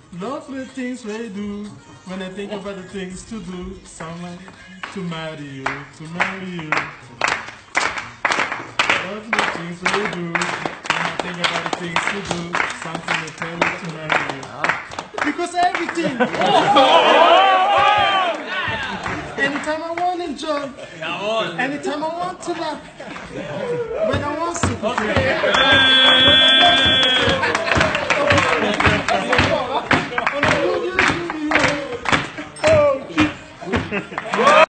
Lovely things we do when I think about the things to do. Someone to marry you, to marry you. Lovely things we do when I think about the things to do. Something to tell you to marry you. Because everything. Anytime I want to enjoy, anytime I want to laugh, when I want to.